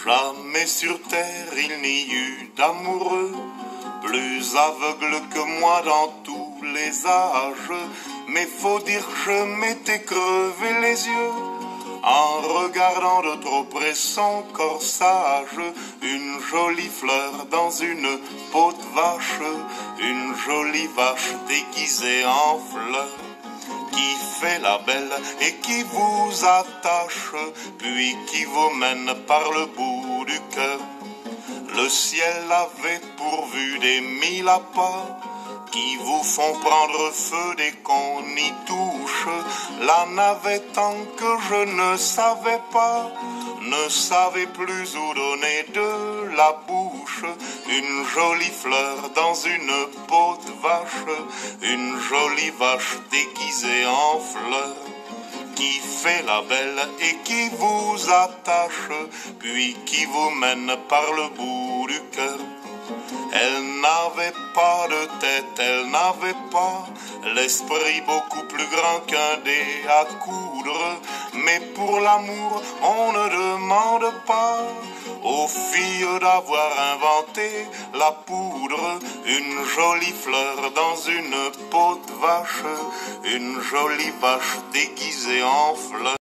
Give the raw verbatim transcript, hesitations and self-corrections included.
Jamais sur terre il n'y eut d'amoureux plus aveugle que moi dans tous les âges. Mais faut dire que je m'étais crevé les yeux en regardant de trop près son corsage. Une jolie fleur dans une peau de vache, une jolie vache déguisée en fleur, qui fait la belle et qui vous attache, puis qui vous mène par le bout du cœur. Le ciel avait pourvu des mille appâts qui vous font prendre feu dès qu'on y touche. La navette, tant que je ne savais pas, ne savais plus où donner de la bouche. Une jolie fleur dans une peau de vache, une jolie vache déguisée en fleur, qui fait la belle et qui vous attache, puis qui vous mène par le bout du cœur. Elle n'avait pas de tête, elle n'avait pas l'esprit beaucoup plus grand qu'un dé à coudre. Mais pour l'amour, on ne demande pas aux filles d'avoir inventé la poudre. Une jolie fleur dans une peau de vache, une jolie vache déguisée en fleur.